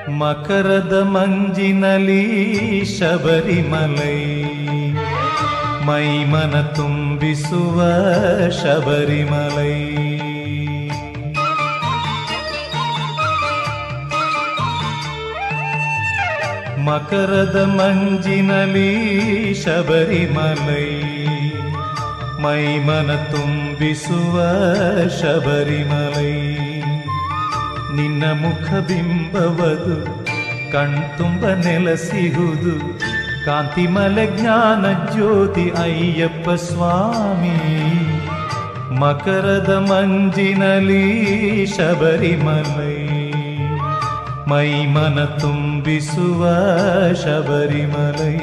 ಮಕರದ ಮಂಜಿನಲಿ ಶಬರಿಮಲೈ ಮೈಮನ ತುಂಬಿಸುವ ಶಬರಿಮಲೈ. ಮಕರದ ಮಂಜಿನಲಿ ಶಬರಿಮಲೈ ಮೈಮನ ತುಂಬಿಸುವ ಶಬರಿಮಲೈ. ನಿನ್ನ ಮುಖಬಿಂಬವದು ಕಣ್ತುಂಬ ನೆಲೆಸಿಹುದು ಕಾಂತಿಮಲೆ ಜ್ಞಾನ ಜ್ಯೋತಿ ಅಯ್ಯಪ್ಪ ಸ್ವಾಮಿ. ಮಕರದ ಮಂಜಿನಲಿ ಶಬರಿಮಲೈ ಮೈಮನ ತುಂಬಿಸುವ ಶಬರಿಮಲೈ.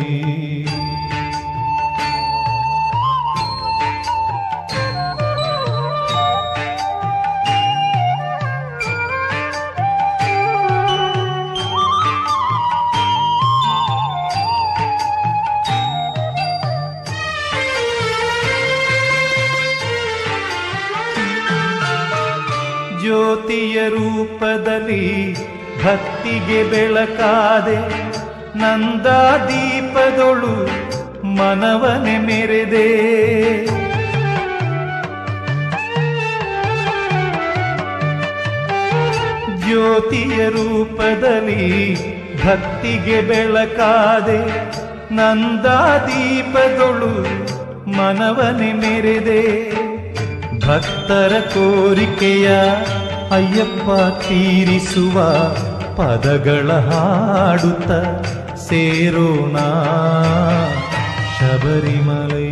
ಜ್ಯೋತಿಯ ರೂಪದಲ್ಲಿ ಭಕ್ತಿಗೆ ಬೆಳಕಾದೆ ನಂದಾದೀಪದೊಳು ಮನವನೆ ಮೆರೆದೆ. ಜ್ಯೋತಿಯ ರೂಪದಲ್ಲಿ ಭಕ್ತಿಗೆ ಬೆಳಕಾದೆ ನಂದಾದೀಪದೊಳು ಮನವನೆ ಮೆರೆದೆ. ಭಕ್ತರ ಕೋರಿಕೆಯ ಅಯ್ಯಪ್ಪ ತೀರಿಸುವ ಪದಗಳ ಹಾಡುತ್ತ ಸೇರೋಣ ಶಬರಿಮಲೈ.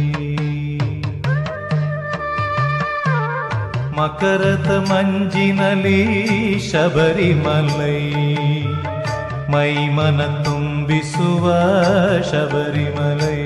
ಮಕರದ ಮಂಜಿನಲಿ ಶಬರಿಮಲೈ ಮೈಮನ ತುಂಬಿಸುವ ಶಬರಿಮಲೈ.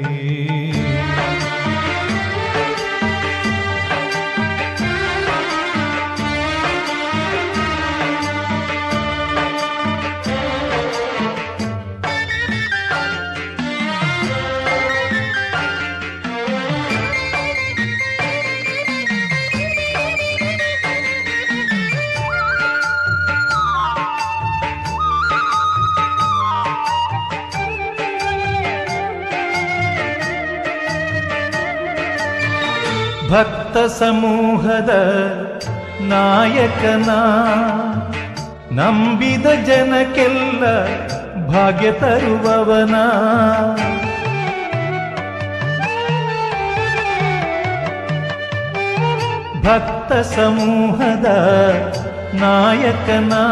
ಭಕ್ತ ಸಮೂಹದ ನಾಯಕನ ನಂಬಿದ ಜನಕ್ಕೆಲ್ಲ ಭಾಗ್ಯ ತರುವವನ. ಭಕ್ತ ಸಮೂಹದ ನಾಯಕನ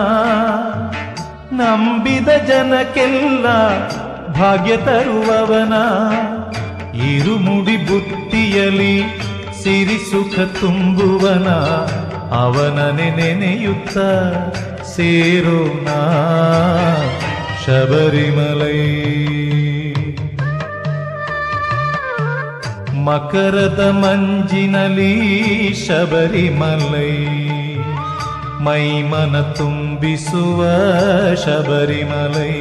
ನಂಬಿದ ಜನಕ್ಕೆಲ್ಲ ಭಾಗ್ಯ ತರುವವನ. ಇರುಮುಡಿ ಬುತ್ತಿಯಲಿ ಸಿರಿ ಸುಖ ತುಂಬುವನ ಅವನನೆ ನೆನೆಯುತ್ತ ಸೇರೋಣ ಶಬರಿಮಲೈ. ಮಕರದ ಮಂಜಿನಲಿ ಶಬರಿಮಲೈ ಮೈಮನ ತುಂಬಿಸುವ ಶಬರಿಮಲೈ.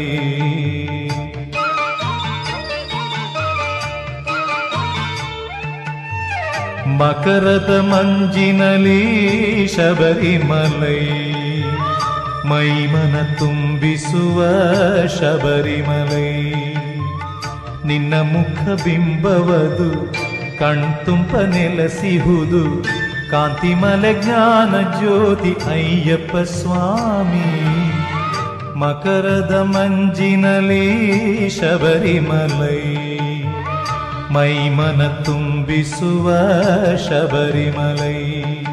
ಮಕರದ ಮಂಜಿನಲಿ ಶಬರಿಮಲೈ ಮೈಮನ ತುಂಬಿಸುವ ಶಬರಿಮಲೈ. ನಿನ್ನ ಮುಖಬಿಂಬವದು ಕಣ್ತುಂಬ ನೆಲೆಸಿಹುದು ಕಾಂತಿಮಲೆ ಜ್ಞಾನ ಜ್ಯೋತಿ ಅಯ್ಯಪ್ಪ ಸ್ವಾಮಿ. ಮಕರದ ಮಂಜಿನಲಿ ಶಬರಿಮಲೈ ಮೈಮನ ತುಂಬಿಸುವ ಶಬರಿಮಲೈ.